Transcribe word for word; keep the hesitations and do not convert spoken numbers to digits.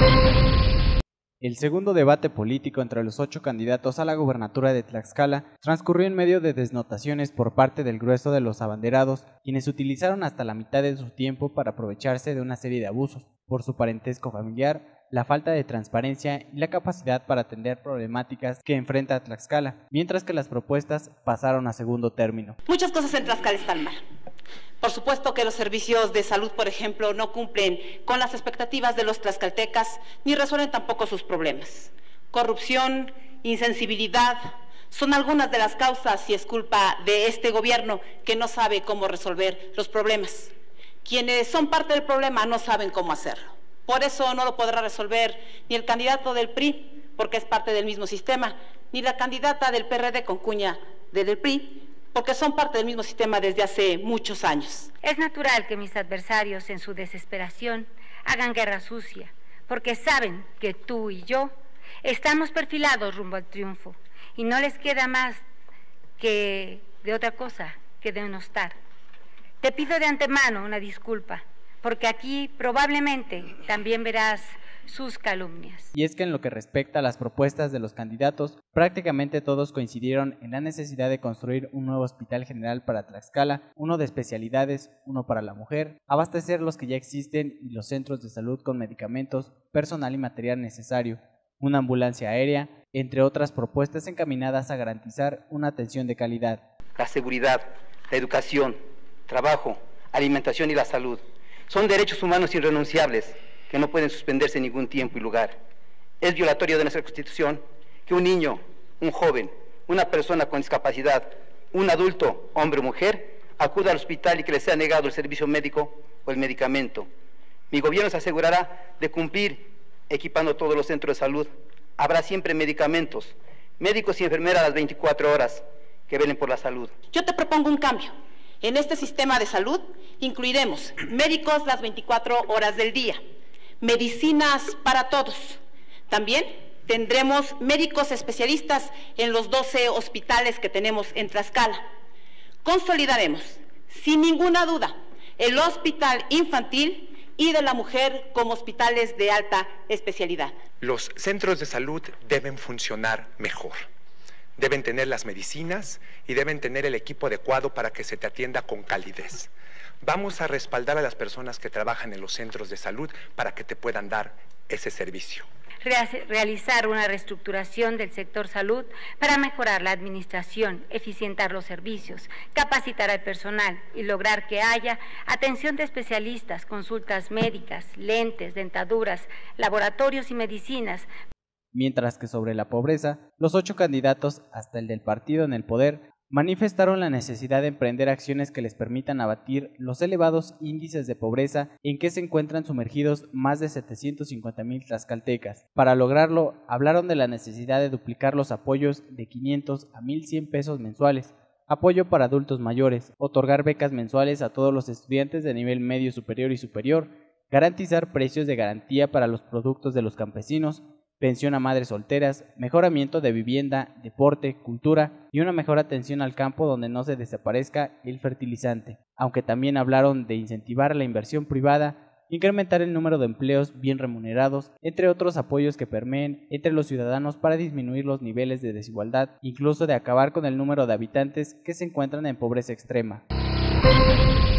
El segundo debate político entre los ocho candidatos a la gubernatura de Tlaxcala transcurrió en medio de desnotaciones por parte del grueso de los abanderados, quienes utilizaron hasta la mitad de su tiempo para aprovecharse de una serie de abusos, por su parentesco familiar, la falta de transparencia y la capacidad para atender problemáticas que enfrenta Tlaxcala, mientras que las propuestas pasaron a segundo término. Muchas cosas en Tlaxcala están mal. Por supuesto que los servicios de salud, por ejemplo, no cumplen con las expectativas de los tlaxcaltecas ni resuelven tampoco sus problemas. Corrupción, insensibilidad, son algunas de las causas y es culpa de este gobierno que no sabe cómo resolver los problemas. Quienes son parte del problema no saben cómo hacerlo. Por eso no lo podrá resolver ni el candidato del P R I, porque es parte del mismo sistema, ni la candidata del P R D con cuña del P R I, porque son parte del mismo sistema desde hace muchos años. Es natural que mis adversarios, en su desesperación, hagan guerra sucia, porque saben que tú y yo estamos perfilados rumbo al triunfo, y no les queda más que de otra cosa que denostar. Te pido de antemano una disculpa, porque aquí probablemente también verás sus calumnias. Y es que en lo que respecta a las propuestas de los candidatos, prácticamente todos coincidieron en la necesidad de construir un nuevo hospital general para Tlaxcala, uno de especialidades, uno para la mujer, abastecer los que ya existen y los centros de salud con medicamentos, personal y material necesario, una ambulancia aérea, entre otras propuestas encaminadas a garantizar una atención de calidad. La seguridad, la educación, trabajo, alimentación y la salud son derechos humanos irrenunciables que no pueden suspenderse en ningún tiempo y lugar. Es violatorio de nuestra Constitución que un niño, un joven, una persona con discapacidad, un adulto, hombre o mujer, acuda al hospital y que le sea negado el servicio médico o el medicamento. Mi gobierno se asegurará de cumplir equipando todos los centros de salud. Habrá siempre medicamentos, médicos y enfermeras a las veinticuatro horas que velen por la salud. Yo te propongo un cambio. En este sistema de salud incluiremos médicos las veinticuatro horas del día, medicinas para todos. También tendremos médicos especialistas en los doce hospitales que tenemos en Tlaxcala. Consolidaremos, sin ninguna duda, el hospital infantil y de la mujer como hospitales de alta especialidad. Los centros de salud deben funcionar mejor. Deben tener las medicinas y deben tener el equipo adecuado para que se te atienda con calidez. Vamos a respaldar a las personas que trabajan en los centros de salud para que te puedan dar ese servicio. Realizar una reestructuración del sector salud para mejorar la administración, eficientar los servicios, capacitar al personal y lograr que haya atención de especialistas, consultas médicas, lentes, dentaduras, laboratorios y medicinas. Mientras que sobre la pobreza, los ocho candidatos, hasta el del partido en el poder, manifestaron la necesidad de emprender acciones que les permitan abatir los elevados índices de pobreza en que se encuentran sumergidos más de setecientos cincuenta mil tlaxcaltecas. Para lograrlo, hablaron de la necesidad de duplicar los apoyos de quinientos a mil cien pesos mensuales, apoyo para adultos mayores, otorgar becas mensuales a todos los estudiantes de nivel medio superior y superior, garantizar precios de garantía para los productos de los campesinos, pensión a madres solteras, mejoramiento de vivienda, deporte, cultura y una mejor atención al campo donde no se desaparezca el fertilizante. Aunque también hablaron de incentivar la inversión privada, incrementar el número de empleos bien remunerados, entre otros apoyos que permeen entre los ciudadanos para disminuir los niveles de desigualdad, incluso de acabar con el número de habitantes que se encuentran en pobreza extrema.